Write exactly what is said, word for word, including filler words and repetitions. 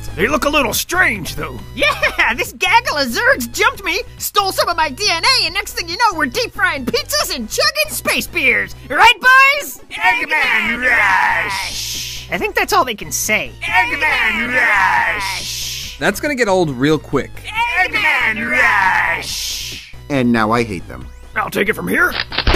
They look a little strange, though. Yeah, this gaggle of Zergs jumped me, stole some of my D N A, and next thing you know, we're deep frying pizzas and chugging space beers. Right, boys? Eggman Rush! I think that's all they can say. Eggman Rush! That's gonna get old real quick. Eggman Rush! And now I hate them. I'll take it from here.